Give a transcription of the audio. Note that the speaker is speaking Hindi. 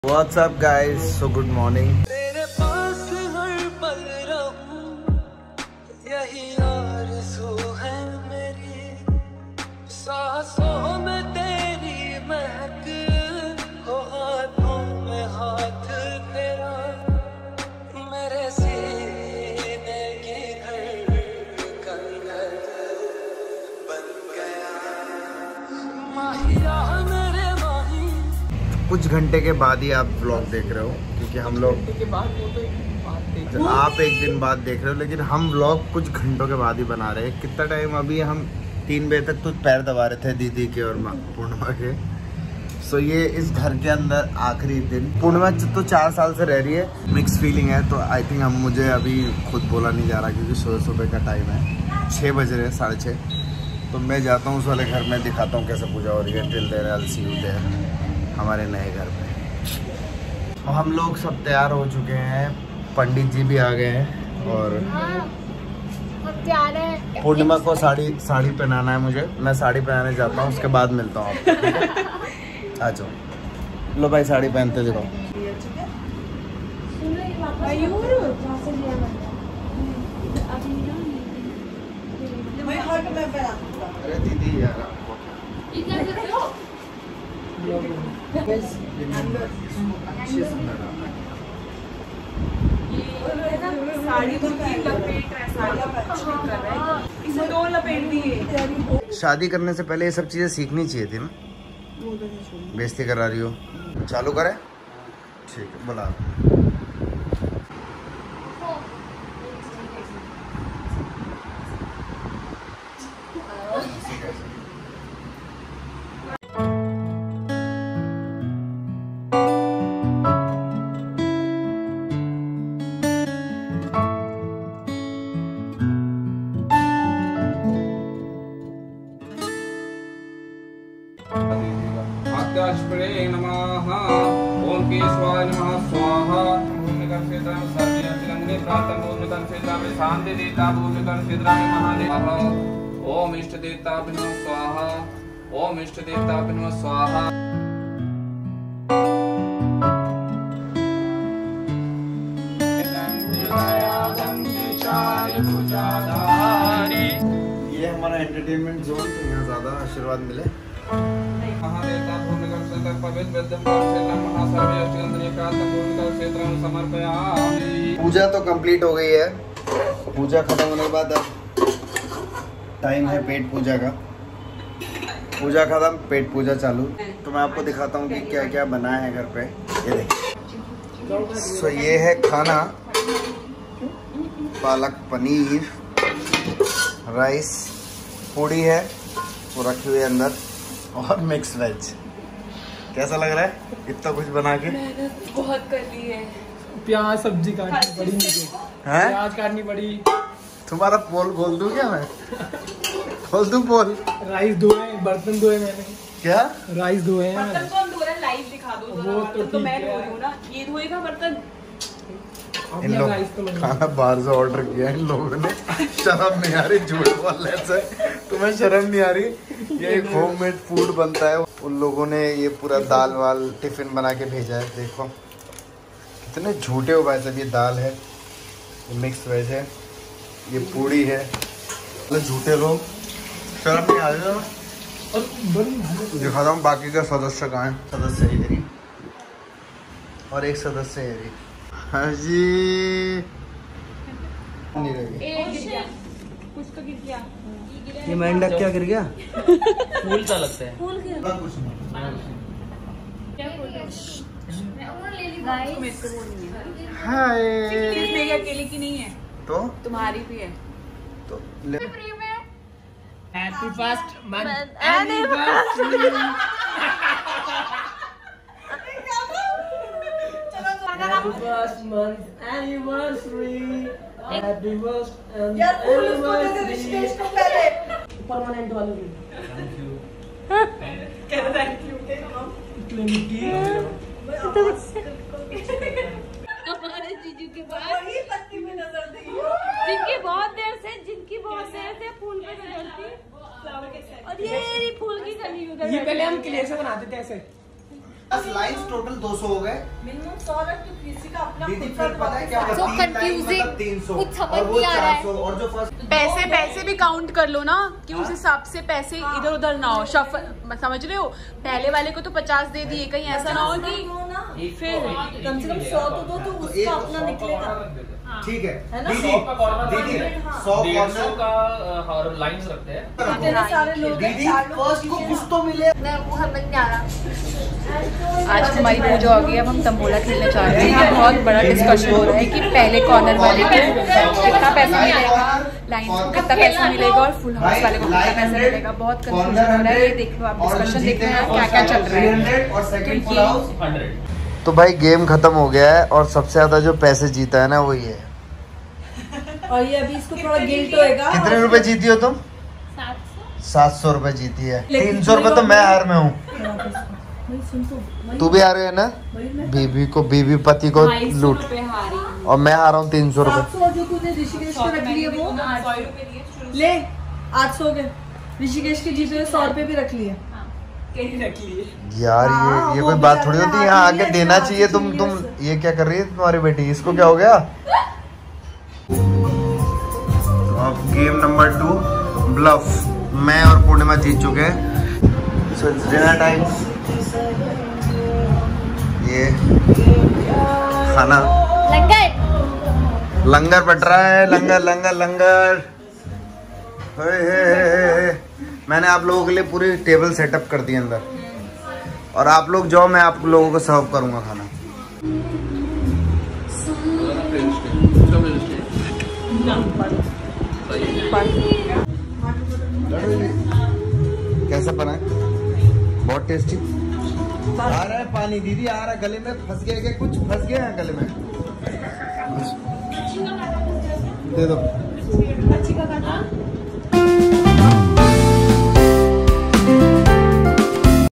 What's up guys? So good morning. तेरे पास हर पल रहूं, यही आरज़ू है मेरी, सांसों में तेरी महक हो, हाथों में हाथ तेरा, मेरे सीने की धड़कन बन गया माहिया मेरे माही। कुछ घंटे के बाद ही आप व्लॉग देख रहे हो क्योंकि हम लोग आप एक दिन बाद देख रहे हो, लेकिन हम व्लॉग कुछ घंटों के बाद ही बना रहे हैं। कितना टाइम अभी हम 3 बजे तक तो पैर दबा रहे थे दीदी के और पूर्णिमा के। सो ये इस घर के अंदर आखिरी दिन। पूर्णिमा तो 4 साल से रह रही है, मिक्स फीलिंग है। तो आई थिंक हम मुझे अभी खुद बोला नहीं जा रहा क्योंकि सुबह का टाइम है, 6 बज रहे हैं, 6:30। तो मैं जाता हूँ उस वाले घर में, दिखाता हूँ कैसे पूजा हो रही है। Till there I see you there, हमारे नए घर पे। तो हम लोग सब तैयार हो चुके हैं, पंडित जी भी आ गए हैं और पूर्णिमा को साड़ी पहनाना है मुझे। मैं साड़ी पहनाने जाता हूँ, उसके बाद मिलता हूँ आपको। आ जाओ, लो भाई साड़ी पहनते दिखाओ। अरे दीदी यार साड़ी इसे 2 लपेट दिए। शादी करने से पहले ये सब चीजें सीखनी चाहिए थी ना। बेइज्जती करा रही हो, चालू करें? ठीक है, बोला। नमः ओम केशवाय नमः स्वाहा भूमिकर क्षेत्र में सर्वे अतिरंगे प्रातः भूमिकर क्षेत्र में शांति देता भूमिकर क्षेत्र में महादेव ओम इष्ट देवता नमः स्वाहा ओम इष्ट देवता नमः स्वाहा। ये हमारा एंटरटेनमेंट जोन, तो यहाँ ज्यादा आशीर्वाद मिले। महादेवता भूमिकर क्षेत्र पवित्र विद्यम क्षेत्र महासर्वे अष्टगंधनीय प्रातः भूमिकर क्षेत्र में समर्पयामि। पूजा तो कंप्लीट हो गई है। पूजा खत्म होने के बाद अब टाइम है पेट पूजा का। पूजा खत्म, पेट पूजा चालू। तो मैं आपको दिखाता हूँ कि क्या क्या बना है घर पे। ये देखिए, सो ये है खाना, पालक पनीर, राइस, पूड़ी है वो रखी हुई है अंदर, और मिक्स वेज। कैसा लग रहा है इतना कुछ बना के? मेहनत बहुत कर ली है। प्याज सब्जी काटनी पड़ी मुझे, प्याज काटनी पड़ी। तुम्हारा पोल खोल दूं क्या मैं? खोल दूं पोल? राइस धोए, बर्तन धोए मैंने। क्या राइस धोए हैं? बर्तन को हम धो रहे हैं, लाइव दिखा दो। वो तो मैं ठीक धो है। रही हूँ ना, ये धोएगा बर्तन। इन लोग खाना बाहर से ऑर्डर किया इन लोगों ने। शर्म नहीं आ रही झूठ बोलने से? तुम्हें शर्म नहीं आ रही? ये एक होममेड फूड बनता है। उन लोगों ने ये पूरा दाल वाल टिफिन बना के भेजा है। देखो कितने झूठे हो भाई साहब। ये दाल है, ये मिक्स वेज है, ये पूड़ी है। झूठे लोग, शर्म नहीं आ रही ना? दिखाता हूँ बाकी का सदस्य कहाँ है। सदस्य इधर और एक सदस्य है। हाँ जी, नहीं रहेगी। कुछ तो गिर गया। ये मेंढक क्या गिर गया? फूल सा लगता है। फूल गिर कुछ नहीं। हाय, मेरी अकेले की नहीं है, तो तुम्हारी भी है। तो ले। Happy first month anniversary. Happy first month anniversary. Happy first anniversary. Permanent वाली। Thank you. Thank you. इतनी मिट्टी हमारे जीजू के बाद जिनकी बहुत देर से फूल पे नजर थी, और ये फूल की कली उधर। ये पहले हम क्ले से बनाते थे ऐसे। लाइन्स टोटल 200 हो गए। मिनिमम 100 रख तो किसी का अपना दीदी फिर पता है क्या So होगा, 3 लाइन confusing, मतलब 300 कुछ समझ और वो नहीं आ रहा है। 400 और जो फर्स्ट पैसे भी काउंट कर लो ना कि उस हिसाब से पैसे इधर उधर ना हो, शफल समझ रहे हो। पहले वाले को तो 50 दे दिए, कहीं ऐसा ना हो कि फिर कम से कम 100 तो दो तो उसका अपना निकलेगा। ठीक है है ना? दीदी 100 का कॉर्नर दीदी हाँ। 100 कॉर्नर का लाइंस रखते हैं। इतने सारे लोग हैं, दीदी 4 लोग फर्स्ट को कुछ तो मिले। मैं वो समझ नहीं आ रहा। आज हमारी पूजा हो गई, अब हम तंबोला खेलने जा रहे हैं। यहाँ बहुत बड़ा डिस्कशन हो रहा है कि पहले कॉर्नर वाले को कितना पैसा मिलेगा, लाइन को कितना पैसा मिलेगा और फुल हाउस वाले को कितना पैसा मिलेगा। बहुत कंफ्यूजन हो रहा है। ये देख लो आप, डिस्कशन देख रहे हैं क्या क्या चल रहा है। और सेकंड फुल क्योंकि हाउस 100। तो भाई गेम खत्म हो गया है और सबसे ज्यादा जो पैसे जीता है ना वही है। और ये अभी इसको थोड़ा गिल्ट होएगा। कितने रुपए जीती हो तुम? 700 रुपए जीती है। 300 रुपए तो मैं हार में हूँ। तू भी हार है ना? बीवी पति को लूट और मैं हारा हूँ 300 रुपए। 700 जो तूने ऋषिकेश को रख लिए वो ले 800 के ऋषिकेश के जीते हुए 100 रुपए भी रख लिए। यार हाँ, ये वो कोई बात बेचारे थोड़ी होती है। हाथ यहाँ नहीं आके है, देना हाथ चाहिए। से तुम छीनने ये क्या कर रही है तुम्हारी बेटी? इसको क्या हो गया? तो अब गेम नंबर 2 ब्लफ मैं और पूर्णिमा जीत चुके हैं। So dinner time. ये खाना लंगर पट रहा है। लंगर हे। मैंने आप लोगों के लिए पूरी टेबल सेटअप कर दी अंदर और आप लोग जाओ, मैं आप लोगों को सर्व करूंगा खाना। कैसा बना है? बहुत टेस्टी। आ रहा है पानी दीदी, आ रहा है गले में। फंस गया क्या? कुछ फंस गया है गले में? दे दो।